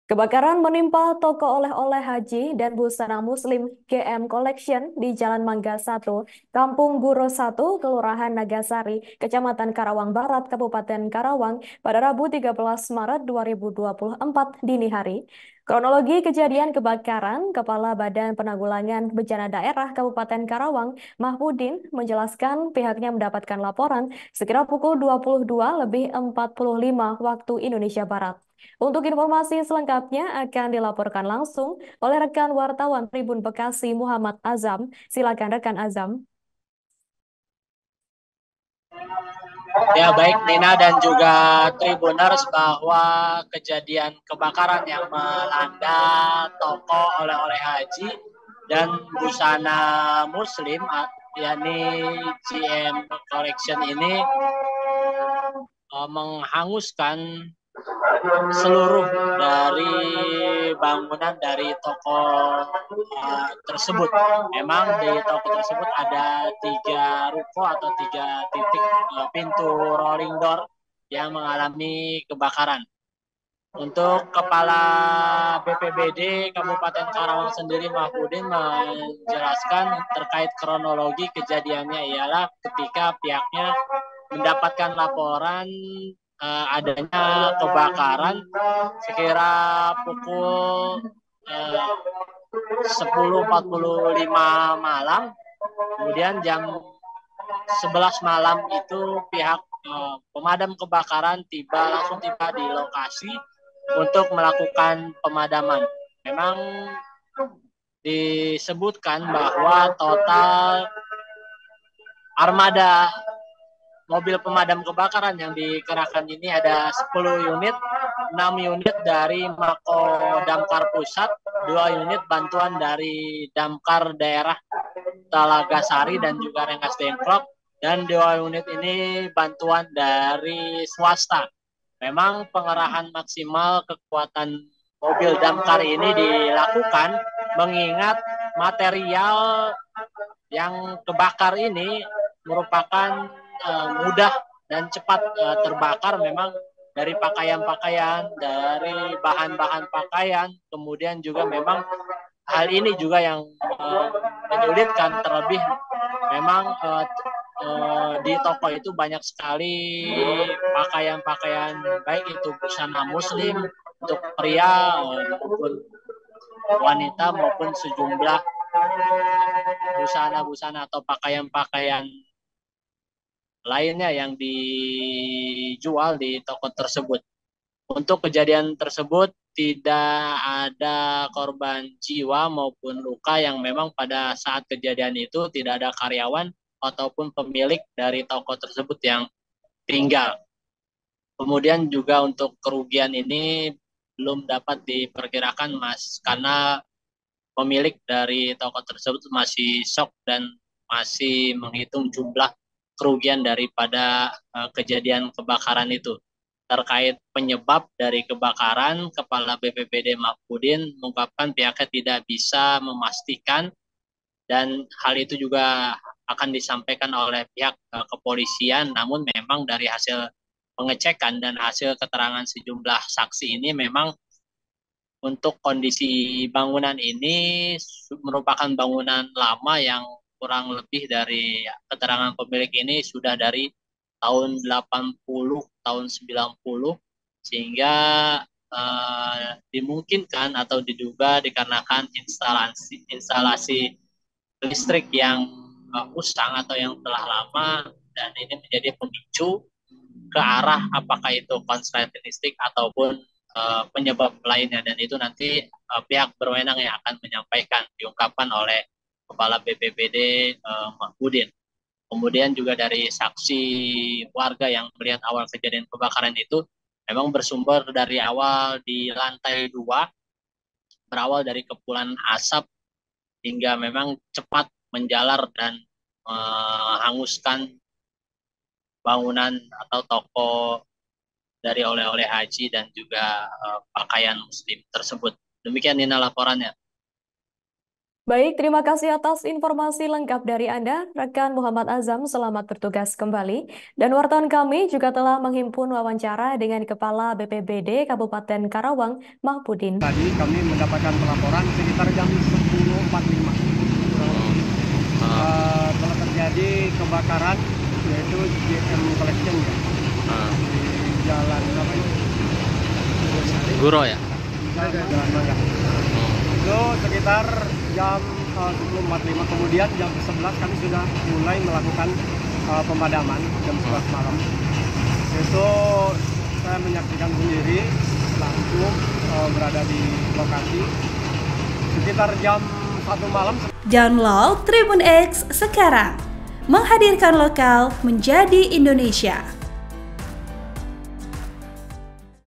Kebakaran menimpa toko oleh-oleh haji dan busana muslim GM Collection di Jalan Mangga 1, Kampung Buro 1, Kelurahan Nagasari, Kecamatan Karawang Barat, Kabupaten Karawang pada Rabu 13 Maret 2024 dini hari. Kronologi kejadian kebakaran, Kepala Badan Penanggulangan Bencana Daerah Kabupaten Karawang, Mahpudin, menjelaskan pihaknya mendapatkan laporan sekira pukul 22:45 waktu Indonesia Barat. Untuk informasi selengkapnya akan dilaporkan langsung oleh rekan wartawan Tribun Bekasi Muhammad Azam. Silakan rekan Azam. Ya, baik Nina dan juga Tribuners, bahwa kejadian kebakaran yang melanda toko oleh-oleh haji dan busana muslim yakni GM Collection ini menghanguskan seluruh dari bangunan dari toko tersebut. Memang di toko tersebut ada 3 ruko atau 3 titik pintu rolling door yang mengalami kebakaran. Untuk Kepala BPBD Kabupaten Karawang sendiri, Mahfudin, menjelaskan terkait kronologi kejadiannya ialah ketika pihaknya mendapatkan laporan adanya kebakaran sekira pukul 10.45 malam. Kemudian jam 11 malam itu pihak pemadam kebakaran langsung tiba di lokasi untuk melakukan pemadaman. Memang disebutkan bahwa total armada mobil pemadam kebakaran yang dikerahkan ini ada 10 unit, 6 unit dari Mako Damkar Pusat, 2 unit bantuan dari Damkar Daerah Talaga Sari dan juga Rengas Dengklok, dan 2 unit ini bantuan dari swasta. Memang pengerahan maksimal kekuatan mobil damkar ini dilakukan mengingat material yang kebakar ini merupakan mudah dan cepat terbakar. Memang dari pakaian-pakaian, dari bahan-bahan pakaian, kemudian juga memang hal ini juga yang menyulitkan. Terlebih memang di toko itu banyak sekali pakaian-pakaian, baik itu busana muslim untuk pria maupun wanita, maupun sejumlah busana-busana atau pakaian-pakaian lainnya yang dijual di toko tersebut. Untuk kejadian tersebut tidak ada korban jiwa maupun luka, yang memang pada saat kejadian itu tidak ada karyawan ataupun pemilik dari toko tersebut yang tinggal. Kemudian juga untuk kerugian ini belum dapat diperkirakan, Mas, karena pemilik dari toko tersebut masih shock dan masih menghitung jumlah kerugian daripada kejadian kebakaran itu. Terkait penyebab dari kebakaran, Kepala BPBD Mahfudin mengungkapkan pihaknya tidak bisa memastikan, dan hal itu juga akan disampaikan oleh pihak kepolisian. Namun memang dari hasil pengecekan dan hasil keterangan sejumlah saksi ini, memang untuk kondisi bangunan ini merupakan bangunan lama yang kurang lebih dari keterangan pemilik ini sudah dari tahun 80, tahun 90, sehingga dimungkinkan atau diduga dikarenakan instalasi listrik yang usang atau yang telah lama, dan ini menjadi pemicu ke arah apakah itu konsleting listrik ataupun penyebab lainnya, dan itu nanti pihak berwenang yang akan menyampaikan, diungkapkan oleh Kepala BPBD Mahfudin. Kemudian juga dari saksi warga yang melihat awal kejadian kebakaran itu, memang bersumber dari awal di lantai 2, berawal dari kepulan asap hingga memang cepat menjalar dan menghanguskan bangunan atau toko dari oleh-oleh haji dan juga pakaian muslim tersebut. Demikian Nina laporannya. Baik, terima kasih atas informasi lengkap dari Anda, rekan Muhammad Azam. Selamat bertugas kembali. Dan wartawan kami juga telah menghimpun wawancara dengan Kepala BPBD Kabupaten Karawang, Mahpudin. Tadi kami mendapatkan pelaporan sekitar jam 10.45 telah terjadi kebakaran yaitu GM Collection ya di jalan apa ini? Guro ya? Jalan Mangga. Itu sekitar jam 10.45, kemudian jam 11 kami sudah mulai melakukan pemadaman jam 11 malam. Itu saya menyaksikan sendiri langsung berada di lokasi sekitar jam 1 malam. Download Tribun X sekarang, menghadirkan lokal menjadi Indonesia.